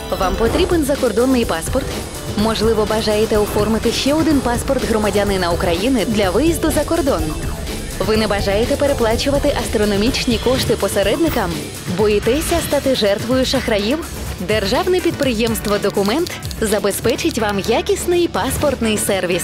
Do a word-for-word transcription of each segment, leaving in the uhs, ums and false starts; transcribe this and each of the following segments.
Вам потрібен закордонний паспорт? Можливо, бажаєте оформити ще один паспорт громадянина України для виїзду за кордон? Ви не бажаєте переплачувати астрономічні кошти посередникам? Боїтеся стати жертвою шахраїв? Державне підприємство «Документ» забезпечить вам якісний паспортний сервіс.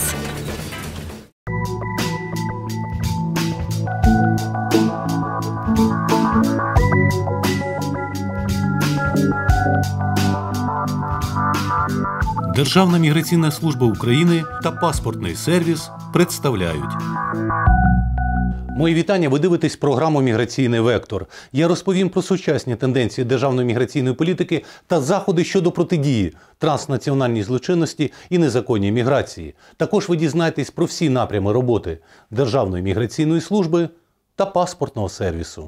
Державна міграційна служба України та паспортний сервіс представляють. Мої вітання, ви дивитесь програму «Міграційний вектор». Я розповім про сучасні тенденції державної міграційної політики та заходи щодо протидії транснаціональній злочинності і незаконній міграції. Також ви дізнаєтесь про всі напрями роботи Державної міграційної служби та паспортного сервісу.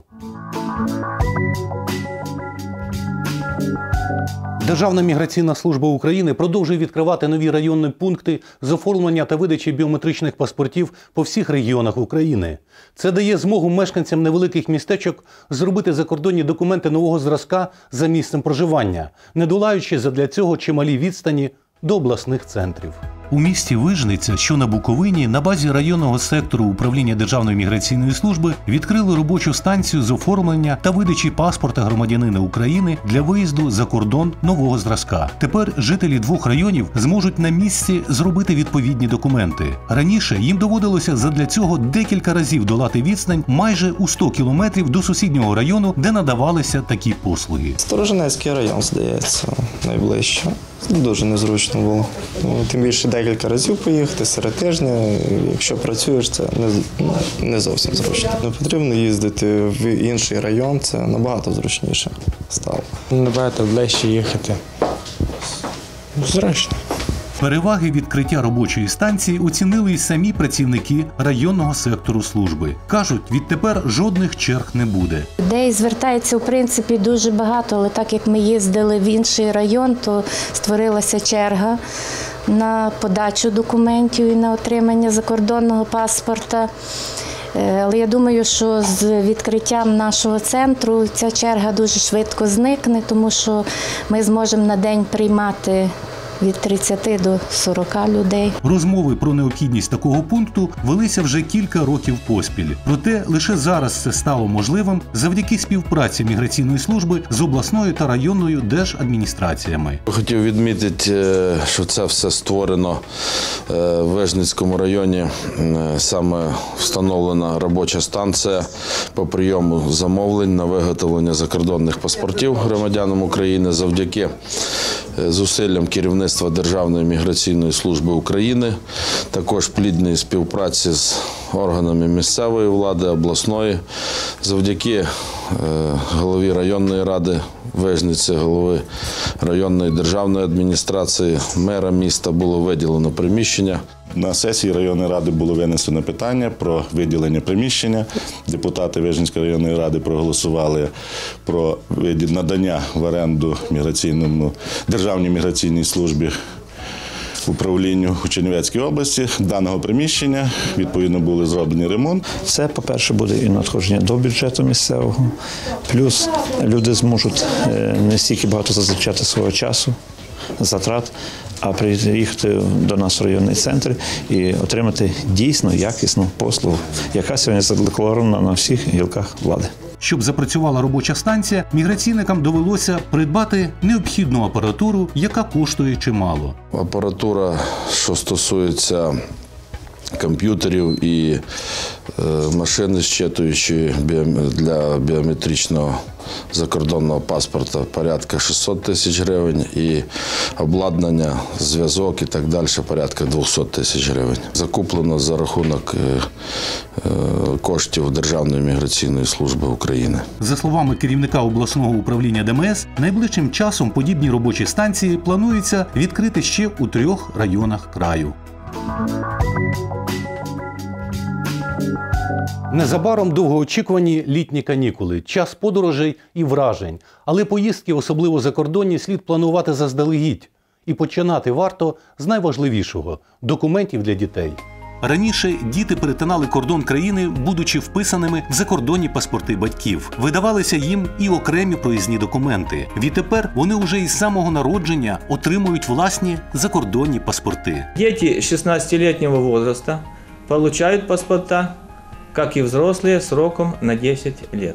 Державна міграційна служба України продовжує відкривати нові районні пункти з оформлення та видачі біометричних паспортів по всіх регіонах України. Це дає змогу мешканцям невеликих містечок зробити закордонні документи нового зразка за місцем проживання, не долаючи задля цього чималі відстані до обласних центрів. У місті Вижниця, що на Буковині, на базі районного сектору управління Державної міграційної служби відкрили робочу станцію з оформлення та видачі паспорта громадянина України для виїзду за кордон нового зразка. Тепер жителі двох районів зможуть на місці зробити відповідні документи. Раніше їм доводилося задля цього декілька разів долати відстань майже у сто кілометрів до сусіднього району, де надавалися такі послуги. Сторожинецький район, здається, найближче. Дуже незручно було. Тим більше декілька разів поїхати серед тижня. Якщо працюєш, це не, не зовсім зручно. Не потрібно їздити в інший район, це набагато зручніше стало. Набагато ближче їхати. Зручно. Переваги відкриття робочої станції оцінили й самі працівники районного сектору служби. Кажуть, відтепер жодних черг не буде. Людей звертається, в принципі, дуже багато, але так як ми їздили в інший район, то створилася черга на подачу документів і на отримання закордонного паспорта. Але я думаю, що з відкриттям нашого центру ця черга дуже швидко зникне, тому що ми зможемо на день приймати від тридцяти до сорока людей. Розмови про необхідність такого пункту велися вже кілька років поспіль. Проте лише зараз це стало можливим завдяки співпраці міграційної служби з обласною та районною держадміністраціями. Хотів відмітити, що це все створено в Вижницькому районі. Саме встановлена робоча станція по прийому замовлень на виготовлення закордонних паспортів громадянам України завдяки зусиллям керівництва Державної міграційної служби України, також плідної співпраці з органами місцевої влади, обласної, завдяки голові районної ради Вижниці, голови районної державної адміністрації, мера міста було виділено приміщення. На сесії районної ради було винесено питання про виділення приміщення. Депутати Вижницької районної ради проголосували про надання в оренду міграційному, Державній міграційній службі управлінню у Чернівецькій області даного приміщення. Відповідно, були зроблені ремонт. Це, по-перше, буде і надходження до бюджету місцевого. Плюс люди зможуть не стільки багато зазначати свого часу, затрат, а приїхати до нас в районний центр і отримати дійсно якісну послугу, яка сьогодні задекларована на всіх гілках влади. Щоб запрацювала робоча станція, міграційникам довелося придбати необхідну апаратуру, яка коштує чимало. Апаратура, що стосується комп'ютерів і машини зчитуючі для біометричного закордонного паспорта порядка шістсот тисяч гривень і обладнання, зв'язок і так далі порядка двісті тисяч гривень. Закуплено за рахунок коштів Державної міграційної служби України. За словами керівника обласного управління Де Ем Ес, найближчим часом подібні робочі станції планується відкрити ще у трьох районах краю. Незабаром довгоочікувані літні канікули, час подорожей і вражень. Але поїздки, особливо закордонні, слід планувати заздалегідь. І починати варто з найважливішого – документів для дітей. Раніше діти перетинали кордон країни, будучи вписаними в закордонні паспорти батьків. Видавалися їм і окремі проїзні документи. Відтепер вони вже із самого народження отримують власні закордонні паспорти. Діти шістнадцятилітнього віку отримують паспорта, як і взрослые, сроком на десять лет.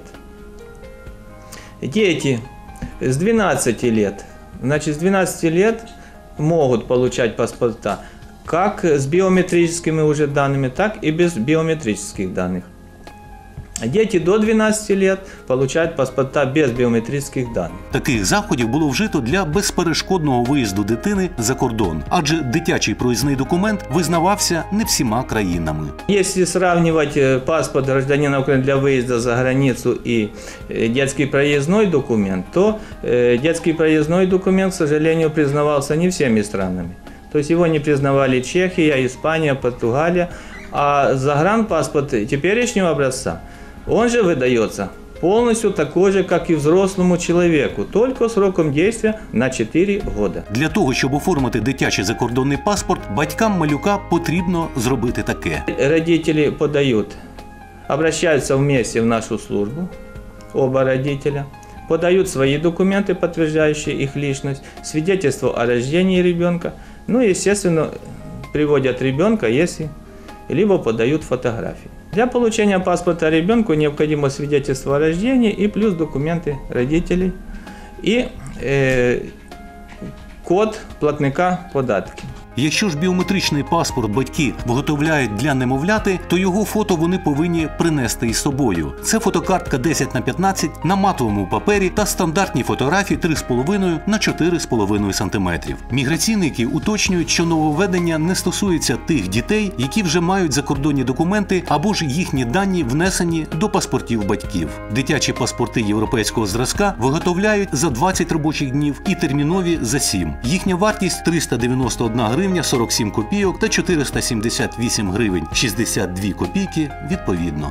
Дети с двенадцати лет, значит, с двенадцати лет могут получать паспорта как с биометрическими уже данными, так и без биометрических данных. Діти до дванадцяти років отримують паспорта без біометричних даних. Таких заходів було вжито для безперешкодного виїзду дитини за кордон, адже дитячий проїзний документ визнавався не всіма країнами. Якщо порівнювати паспорт громадянина України для виїзду за границю і дитячий проїзний документ, то дитячий проїзний документ, к сожалению, признавався не всіма странами. Тобто його не признавали Чехія, Іспанія, Португалія, а загранпаспорт теперешнего образца он же выдается полностью такой же, как и взрослому человеку, только сроком действия на чотири роки. Для того, щоб оформити дитячий закордонний паспорт, батькам малюка потрібно зробити таке. Родители подают, обращаются вместе в нашу службу, оба родителя, подают свои документы, подтверждающие их личность, свидетельство о рождении ребенка, ну и, естественно, приводят ребенка, если либо подают фотографии. Для получения паспорта ребенку необходимо свидетельство о рождении и плюс документы родителей и э, код платника податки. Якщо ж біометричний паспорт батьки виготовляють для немовляти, то його фото вони повинні принести із собою. Це фотокартка десять на п'ятнадцять на матовому папері та стандартні фотографії три з половиною на чотири з половиною сантиметрів. Міграційники уточнюють, що нововведення не стосується тих дітей, які вже мають закордонні документи або ж їхні дані внесені до паспортів батьків. Дитячі паспорти європейського зразка виготовляють за двадцять робочих днів і термінові за сім. Їхня вартість триста дев'яносто одна гривня сорок сім копійок та чотириста сімдесят вісім гривень шістдесят дві копійки відповідно.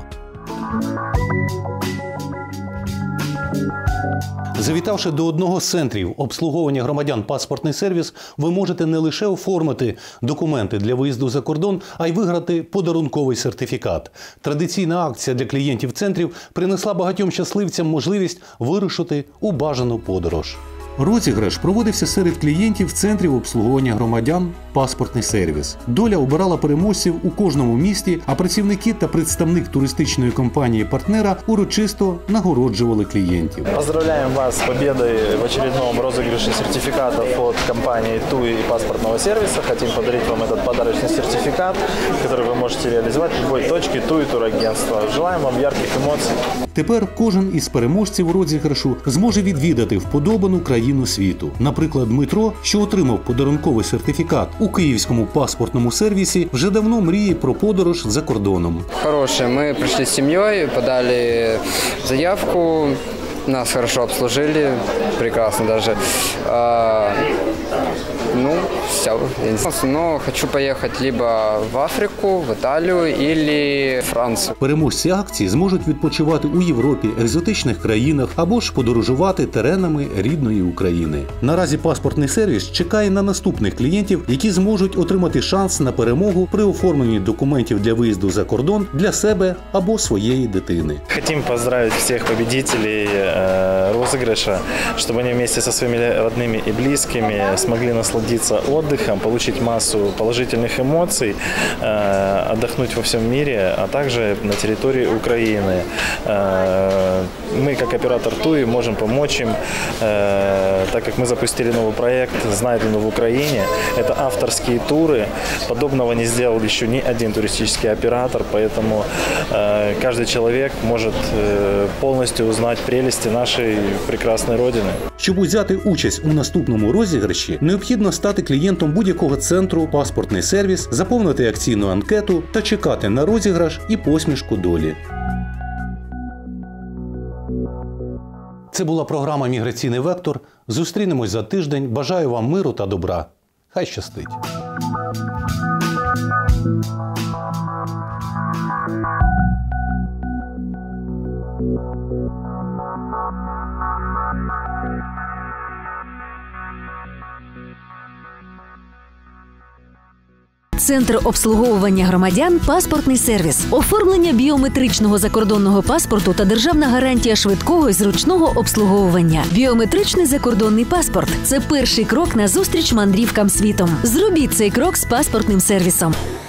Завітавши до одного з центрів обслуговування громадян «Паспортний сервіс», ви можете не лише оформити документи для виїзду за кордон, а й виграти подарунковий сертифікат. Традиційна акція для клієнтів центрів принесла багатьом щасливцям можливість вирушити у бажану подорож. Розіграш проводився серед клієнтів центрів обслуговування громадян «Паспортний сервіс». Доля обирала переможців у кожному місті, а працівники та представник туристичної компанії-партнера урочисто нагороджували клієнтів. Поздравляем вас с победой в очередном розыгрыше сертификатов от компании ТУИ и паспортного сервиса. Хотим подарить вам этот подарочный сертификат, который вы можете реализовать в любой точке ТУИ турагентства. Желаем вам ярких эмоций. Тепер кожен із переможців розіграшу зможе відвідати вподобану країну світу. Наприклад, Дмитро, що отримав подарунковий сертифікат у київському паспортному сервісі, вже давно мріє про подорож за кордоном. Хороше, ми прийшли з сім'єю, подали заявку, нас хорошо обслужили, прекрасно даже. А, ну, все. Но хочу поехать либо в Африку, в Италию или Францию. Переможці акції зможуть відпочивати у Європі, екзотичних країнах або ж подорожувати теренами рідної України. Наразі паспортний сервіс чекає на наступних клієнтів, які зможуть отримати шанс на перемогу при оформленні документів для виїзду за кордон для себе або своєї дитини. Хотим поздравить всех победителей розыгрыша, чтобы они вместе со своими родными и близкими смогли насладиться отдыхом, получить массу положительных эмоций, отдохнуть во всем мире, а также на территории Украины. Мы, как оператор ТУИ, можем помочь им, так как мы запустили новый проект «Знайдено в Украине». Это авторские туры. Подобного не сделал еще ни один туристический оператор, поэтому каждый человек может полностью узнать прелести нашої прекрасної родини. Щоб узяти участь у наступному розіграші, необхідно стати клієнтом будь-якого центру «Паспортний сервіс», заповнити акційну анкету та чекати на розіграш і посмішку долі. Це була програма «Міграційний вектор». Зустрінемось за тиждень. Бажаю вам миру та добра. Хай щастить! Центр обслуговування громадян «Паспортний сервіс». Оформлення біометричного закордонного паспорту та державна гарантія швидкого і зручного обслуговування. Біометричний закордонний паспорт – це перший крок назустріч мандрівкам світом. Зробіть цей крок з паспортним сервісом.